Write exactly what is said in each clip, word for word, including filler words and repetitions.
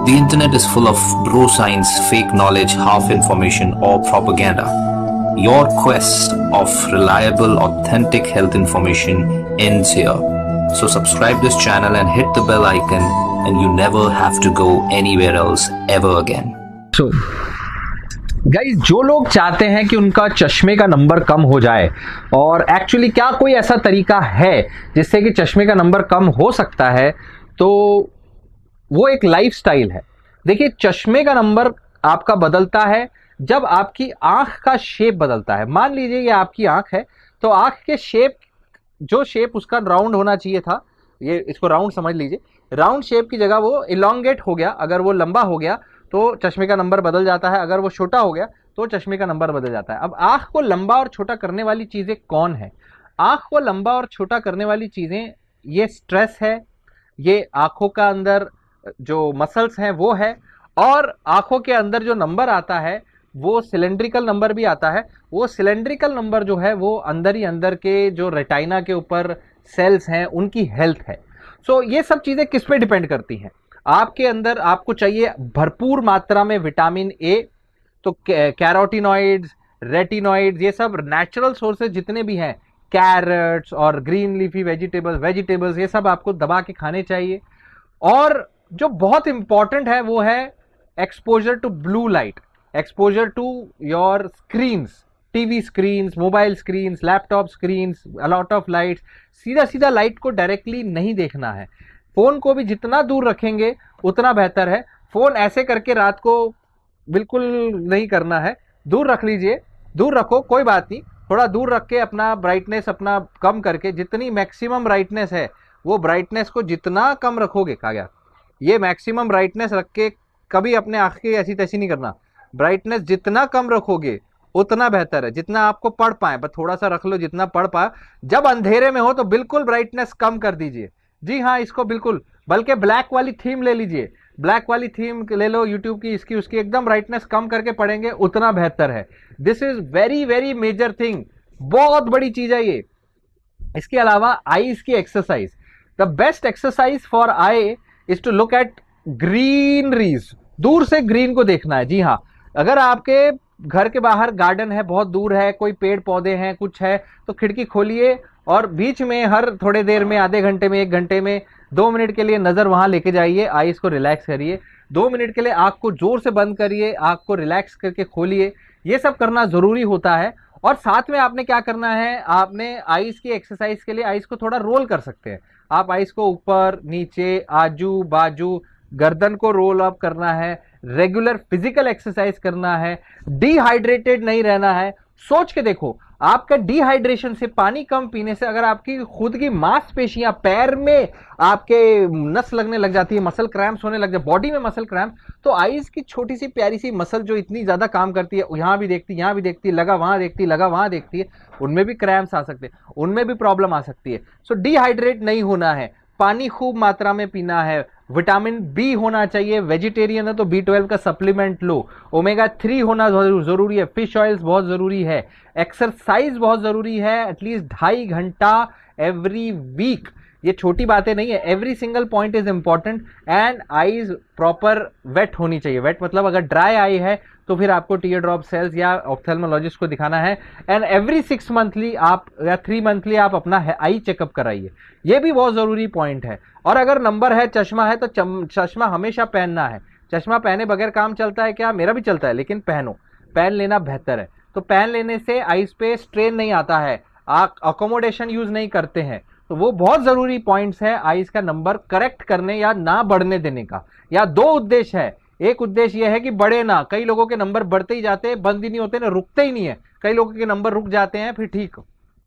The internet is full of bro science, fake knowledge, half information, or propaganda. Your quest of reliable, authentic health information ends here. So subscribe this channel and hit the bell icon, and you never have to go anywhere else ever again. So, guys, जो लोग चाहते हैं कि उनका चश्मे का number कम हो जाए, और एक्चुअली क्या कोई ऐसा तरीका है जिससे कि चश्मे का नंबर कम हो सकता है, तो वो एक लाइफस्टाइल है। देखिए, चश्मे का नंबर आपका बदलता है जब आपकी आंख का शेप बदलता है। मान लीजिए ये आपकी आंख है, तो आंख के शेप, जो शेप उसका राउंड होना चाहिए था, ये इसको राउंड समझ लीजिए, राउंड शेप की जगह वो इलोंगेट हो गया। अगर वो लंबा हो गया तो चश्मे का नंबर बदल जाता है, अगर वो छोटा हो गया तो चश्मे का नंबर बदल जाता है। अब आंख को लंबा और छोटा करने वाली चीजें कौन है? आंख को लंबा और छोटा करने वाली चीजें, ये स्ट्रेस है, ये आंखों का अंदर जो मसल्स हैं वो है, और आंखों के अंदर जो नंबर आता है वो सिलेंड्रिकल नंबर भी आता है। वो सिलेंड्रिकल नंबर जो है वो अंदर ही अंदर के जो रेटाइना के ऊपर सेल्स हैं उनकी हेल्थ है। सो ये सब चीजें किस पे डिपेंड करती हैं? आपके अंदर आपको चाहिए भरपूर मात्रा में विटामिन ए, तो कैरोटिनॉइड्स, रेटिनॉइड्स, ये सब नेचुरल सोर्सेज जितने भी हैं, कैरेट्स और ग्रीन लीफी वेजिटेबल्स वेजिटेबल्स ये सब आपको दबा के खाने चाहिए। और जो बहुत इंपॉर्टेंट है वो है exposure to blue light, exposure to your screens, TV screens, mobile screens, laptop screens, a lot of lights. सीधा सीधा लाइट को डायरेक्टली नहीं देखना है। फोन को भी जितना दूर रखेंगे उतना बेहतर है। फोन ऐसे करके रात को बिल्कुल नहीं करना है, दूर रख लीजिए, दूर रखो, कोई बात नहीं, थोड़ा दूर रख के अपना ब्राइटनेस अपना कम करके, जितनी मैक्सिमम ब्राइटनेस है वो ब्राइटनेस को जितना कम रखोगे, कहा गया ये मैक्सिमम ब्राइटनेस रख के कभी अपने आँख की ऐसी तैसी नहीं करना। ब्राइटनेस जितना कम रखोगे उतना बेहतर है, जितना आपको पढ़ पाए, बस थोड़ा सा रख लो जितना पढ़ पाए। जब अंधेरे में हो तो बिल्कुल ब्राइटनेस कम कर दीजिए। जी हाँ, इसको बिल्कुल, बल्कि ब्लैक वाली थीम ले लीजिए, ब्लैक वाली थीम ले लो यूट्यूब की, इसकी उसकी एकदम ब्राइटनेस कम करके पढ़ेंगे उतना बेहतर है। This is very very major thing, बहुत बड़ी चीज है ये। इसके अलावा आईज की exercise, the best exercise for eye is to look at greeneries. दूर से ग्रीन को देखना है। जी हाँ, अगर आपके घर के बाहर गार्डन है, बहुत दूर है, कोई पेड़ पौधे हैं, कुछ है, तो खिड़की खोलिए और बीच में हर थोड़े देर में, आधे घंटे में, एक घंटे में, दो मिनट के लिए नजर वहां लेके जाइए, आईज को रिलैक्स करिए। दो मिनट के लिए आंख को जोर से बंद करिए, आंख को रिलैक्स करके खोलिए। ये सब करना जरूरी होता है। और साथ में आपने क्या करना है, आपने आईज की एक्सरसाइज के लिए आईज को थोड़ा रोल कर सकते हैं। आप आईज को ऊपर नीचे, आजू बाजू, गर्दन को रोल अप करना है, रेगुलर फिजिकल एक्सरसाइज करना है, डिहाइड्रेटेड नहीं रहना है। सोच के देखो, आपका डिहाइड्रेशन से, पानी कम पीने से, अगर आपकी खुद की मांसपेशियां, पैर में आपके नस लगने लग जाती है, मसल क्रैम्प्स होने लग जाए, बॉडी में मसल क्रैम्प, तो आईज की छोटी सी प्यारी सी मसल जो इतनी ज्यादा काम करती है, यहां भी देखती, यहां भी देखती, लगा वहां देखती, लगा वहां देखती है, उनमें भी क्रैम्प्स आ सकते हैं, उनमें भी प्रॉब्लम आ सकती है। सो डिहाइड्रेट नहीं होना है, पानी खूब मात्रा में पीना है, विटामिन बी होना चाहिए, वेजिटेरियन है तो बी ट्वेल्व का सप्लीमेंट लो, ओमेगा थ्री होना जरूरी है, फिश ऑयल्स बहुत जरूरी है, एक्सरसाइज बहुत जरूरी है, एटलीस्ट ढाई घंटा एवरी वीक। ये छोटी बातें नहीं है, every single point is important. And eyes proper wet होनी चाहिए। वेट मतलब अगर ड्राई आई है तो फिर आपको टीयर ड्रॉप सेल्स या ऑप्थेल्मोलॉजिस्ट को दिखाना है। एंड एवरी सिक्स मंथली आप या थ्री मंथली आप अपना आई चेकअप कराइए, ये भी बहुत जरूरी पॉइंट है। और अगर नंबर है, चश्मा है, तो चश्मा हमेशा पहनना है। चश्मा पहने बगैर काम चलता है क्या? मेरा भी चलता है, लेकिन पहनो, पहन लेना बेहतर है। तो पहन लेने से आईज पे स्ट्रेन नहीं आता है, आप अकोमोडेशन यूज नहीं करते हैं, तो वो बहुत जरूरी पॉइंट्स है आईज का नंबर करेक्ट करने या ना बढ़ने देने का। या दो उद्देश्य है, एक उद्देश्य यह है कि बढ़े ना, कई लोगों के नंबर बढ़ते ही जाते हैं, बंद ही नहीं होते ना, रुकते ही नहीं है। कई लोगों के नंबर रुक जाते हैं, फिर ठीक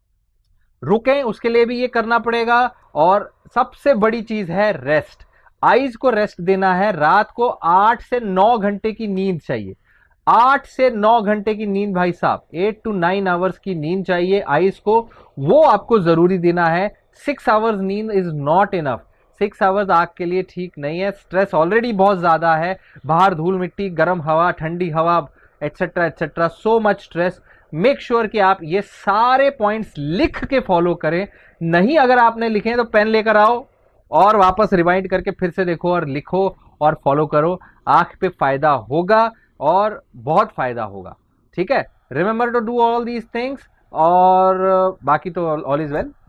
रुके, उसके लिए भी ये करना पड़ेगा। और सबसे बड़ी चीज है रेस्ट। आईज को रेस्ट देना है। रात को आठ से नौ घंटे की नींद चाहिए, आठ से नौ घंटे की नींद भाई साहब, एट टू नाइन आवर्स की नींद चाहिए आईज को, वो आपको जरूरी देना है। सिक्स आवर्स नींद is not enough, six hours आग के लिए ठीक नहीं है। स्ट्रेस ऑलरेडी बहुत ज्यादा है, बाहर धूल मिट्टी, गर्म हवा, ठंडी हवा, etcetera etcetera, so much stress. Make sure कि आप ये सारे पॉइंट्स लिख के फॉलो करें। नहीं अगर आपने लिखे हैं तो पेन लेकर आओ और वापस रिवाइंड करके फिर से देखो और लिखो और फॉलो करो, आंख पे फायदा होगा और बहुत फायदा होगा, ठीक है। Remember to do all these things, और बाकी तो ऑल इज वेल।